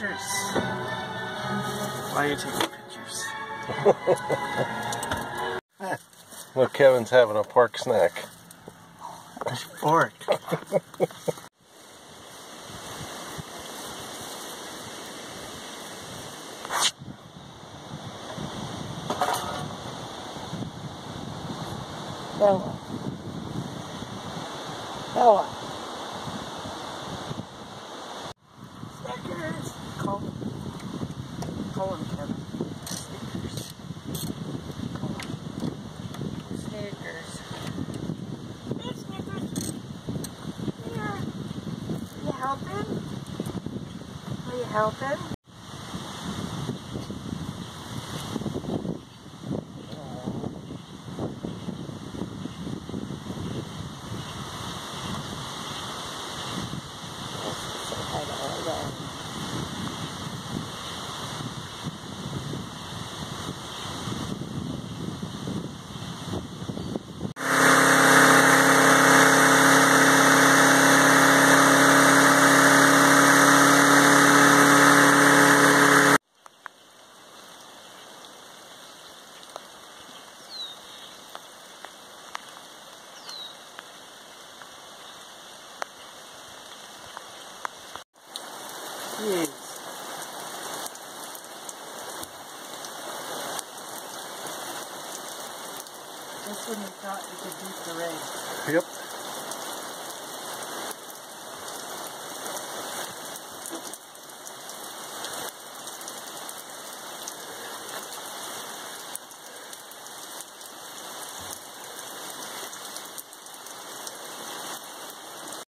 pictures. Why are you taking pictures? Look, Kevin's having a pork snack. A fork. Bella. Bella. Snickers. Call him. Call him, Kevin. Snickers. Snickers. Hey, Snickers. Here. You helping? Are you helping? Jeez. That's when you thought you could beat the rain. Yep.